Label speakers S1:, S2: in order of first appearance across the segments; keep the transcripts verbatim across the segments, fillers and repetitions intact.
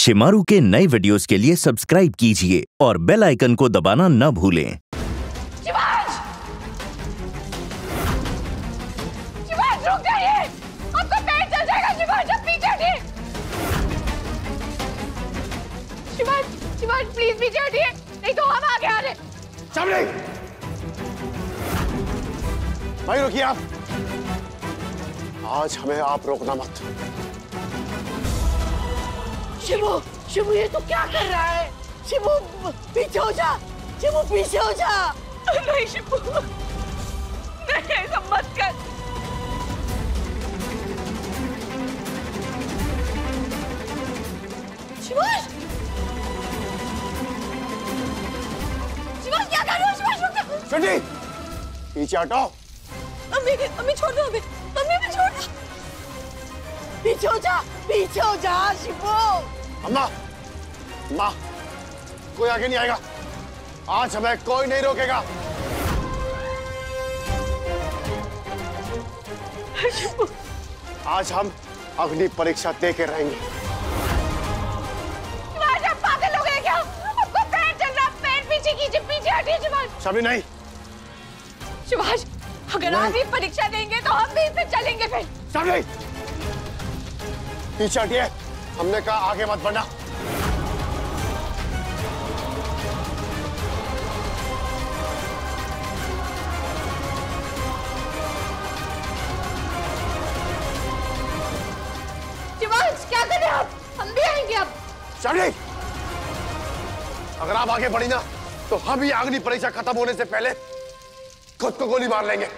S1: शेमारू के नए वीडियोस के लिए सब्सक्राइब कीजिए और बेल आइकन को दबाना न भूलें।
S2: शिवांश! शिवांश रुक जाइए! आपका पैर चल जाएगा शिवांश, आप पीछे हटिए। शिवांश, शिवांश प्लीज पीछे हटिए, नहीं तो हम आगे आ रहे।
S3: सामने! भाई रुकिए आप। आज हमें आप रोकना मत।
S2: शिवू, शिवू ये तो क्या कर रहा है? शिवू पीछे हो जा, शिवू पीछे हो जा। नहीं शिवू, नहीं ऐसा मत कर। शिवांश, शिवांश क्या कर रहे हो? शिवांश रुक जा।
S3: सुनिए, पीछे हटो।
S2: अम्मी, अम्मी छोड़ दो, अम्मी, अम्मी अम्मी छोड़ दो। पीछे हो जा, पीछे हो जा शिवू।
S3: अम्मा, अम्मा, कोई आगे नहीं आएगा। आज हमें कोई नहीं रोकेगा। आज हम अग्नि परीक्षा दे के रहेंगे।
S2: शिवांश आप पागल हो गए क्या? आपको पैर चल रहा, पैर पीछे कीजिए, पीछे हटिए शिवांश।
S3: सभी नहीं।
S2: शिवांश अगर आप भी परीक्षा देंगे तो हम भी इस पे चलेंगे फिर।
S3: सभी पीछे हटिए, हमने कहा आगे मत बढ़ना।
S2: शिवांश क्या कर रहे हैं आप? हम भी आएंगे अब।
S3: सभी अगर आप आगे बढ़ी ना तो हम ही अग्नि परीक्षा खत्म होने से पहले खुद को गोली मार लेंगे।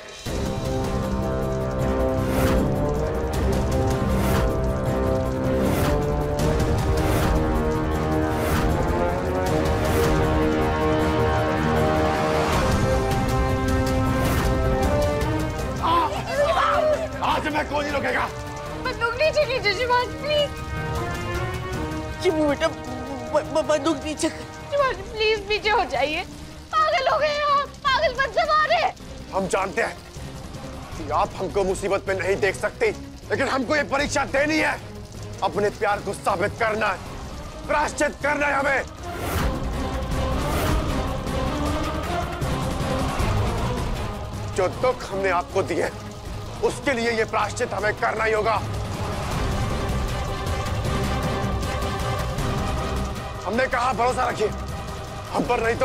S3: आज मैं कोई नहीं रोकेगा।
S2: बंदूक नीचे कीजिए शिवांश प्लीज। शिवू बेटा बंदूक नीचे कर। शिवांश प्लीज पीछे हो जाइए, पागल हो गए आप, पागल मत मारे।
S3: हम जानते हैं कि आप हमको मुसीबत में नहीं देख सकती, लेकिन हमको ये परीक्षा देनी है। अपने प्यार को साबित करना है, प्रायश्चित करना है हमें। जो दुख हमने आपको दिए उसके लिए ये प्रायश्चित हमें करना ही होगा। हमने कहा भरोसा रखिए हम पर, नहीं तो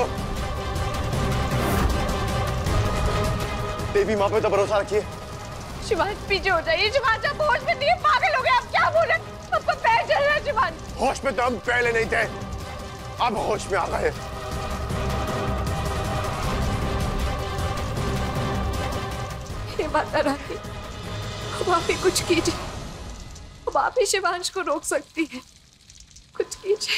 S3: देवी माँ पे तो भरोसा रखिए।
S2: शिवांश पीछे हो जाइए। शिवांश आप होश में नहीं है, पागल हो गए आप, क्या बोल रहे हैं? आपका पैर चल रहा है शिवांश।
S3: होश में तो हम पहले नहीं थे, अब होश में आ गए।
S2: हे माता रानी, अब आप ही कुछ कीजिए, अब आप ही शिवांश को रोक सकती है, कुछ कीजिए।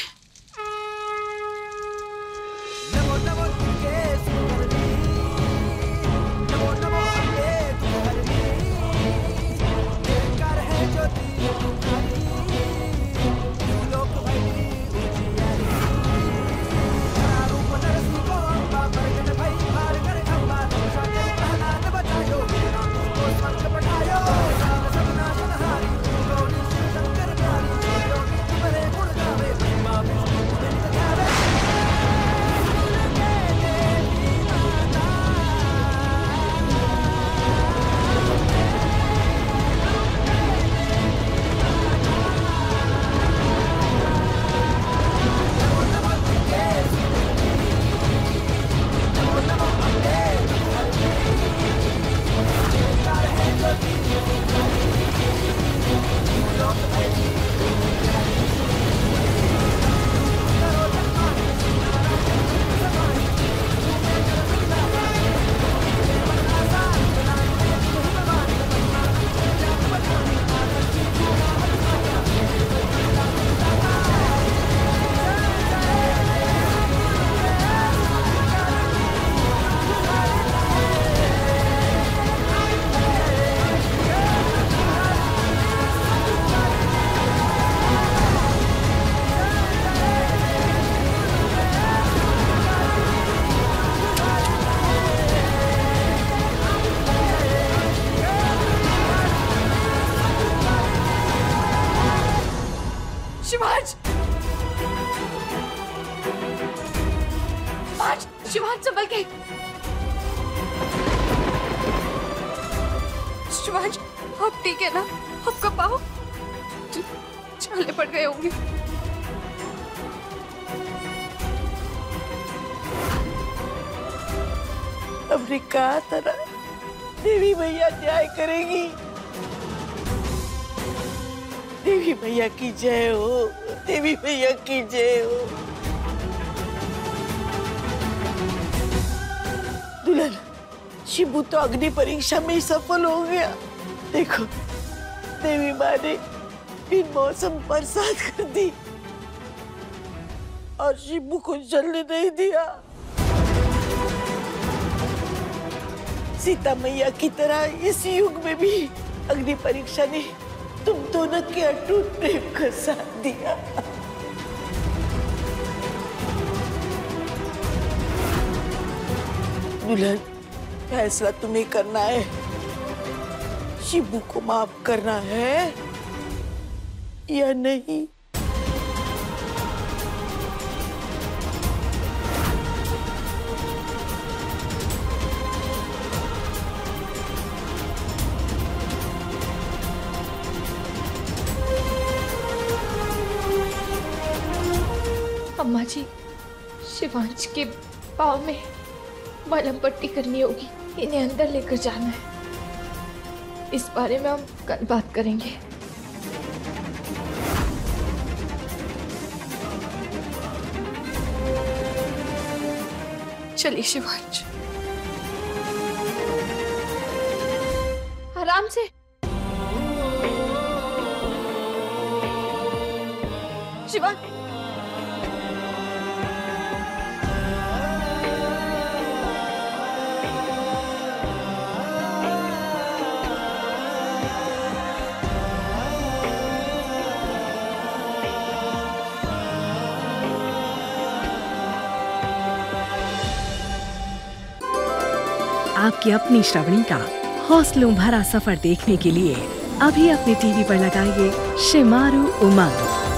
S2: शिवांश संभल के। शिवांश आप ठीक है ना? आपका पाँव छाले पड़ गए होंगे।
S4: हमने कहा था ना, देवी मैया न्याय करेगी। देवी मैया की जय हो, देवी मैया की जय हो। दुल्हन, शिबू तो अग्नि परीक्षा में ही सफल हो गया। देखो, देवी माँ ने बिन मौसम बरसात कर दी और शिबू को जलने नहीं दिया। सीता मैया की तरह इस युग में भी अग्नि परीक्षा ने तुम दोनों के अटूट प्रेम का साथ दिया। दुल्हन, फैसला तुम्हें करना है। शिबू को माफ करना है या नहीं?
S2: अम्मा जी, शिवांश के पाँव में मलहम पट्टी करनी होगी, इन्हें अंदर लेकर जाना है। इस बारे में हम कल बात करेंगे। चलिए शिवांश, आराम से। शिवांश,
S5: आपकी अपनी श्रवणी का हौसलों भरा सफर देखने के लिए अभी अपने टीवी पर लगाइए शेमारू उमंग।